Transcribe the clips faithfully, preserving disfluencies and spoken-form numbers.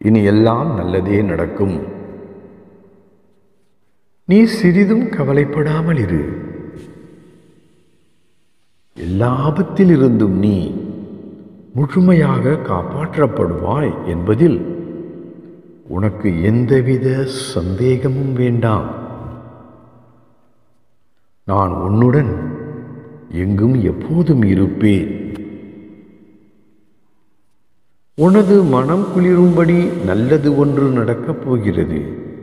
இனி எல்லாம் நல்லதே நடக்கும். நீ சிறிதும் கவலைப்படாமல் இரு. எல்லா ஆபத்திலிருந்தும் நீ முழுமையாக காப்பாற்றப்படுவாய் என்பதில் உனக்கு எந்தவித சந்தேகமும் வேண்டாம். நான் உன்னுடன் எங்கும் எப்போதும் இருப்பேன். உனது மனம் குளிரும்படி நல்லது ஒன்று நடக்கப் போகிறது.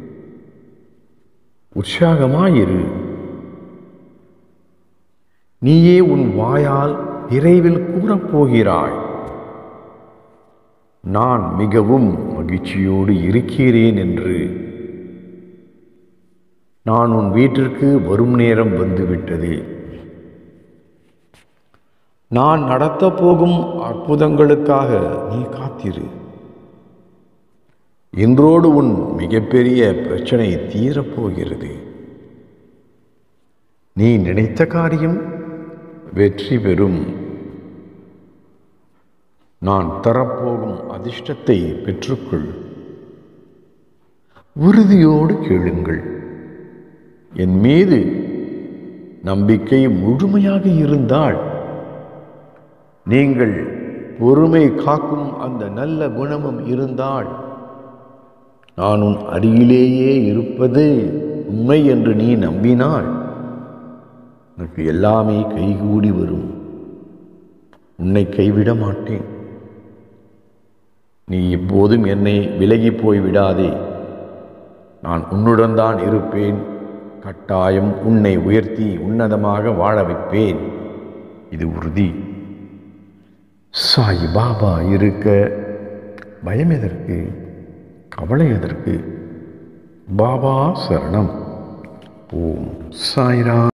உற்சாகமாயிரு. நீயே உன் வாயால் விரைவில் கூறப்போகிறாய், நான் மிகவும் மகிழ்ச்சியோடு இருக்கிறேன் என்று. நான் உன் வீட்டிற்கு வரும் நேரம் வந்துவிட்டது. நான் நடத்தப் போகும் அற்புதங்களுக்காக நீ காத்திரு. இன்றோடு உன் மிகப்பெரிய பிரச்சனை தீரப்போகிறது. நீ நினைத்த காரியம் வெற்றி பெறும். நான் தரப்போகும் அதிர்ஷ்டத்தை பெற்றுக்கொள். உறுதியோடு கேளுங்கள். என் மீது நம்பிக்கை முழுமையாக இருந்தால், நீங்கள் பொறுமை காக்கும் அந்த நல்ல குணமும் இருந்தால், நான் உன் அருகிலேயே இருப்பது உண்மை என்று நீ நம்பினால், உனக்கு எல்லாமே கைகூடி வரும். உன்னை கைவிட மாட்டேன். நீ எப்போதும் என்னை விலகி போய் விடாதே. நான் உன்னுடன் தான் இருப்பேன். கட்டாயம் உன்னை உயர்த்தி உன்னதமாக வாழ வைப்பேன். இது உறுதி. சாய் பாபா இருக்க பயம் எதற்கு? கவலை எதற்கு? பாபா சரணம். ஓம் சாய்ராம்.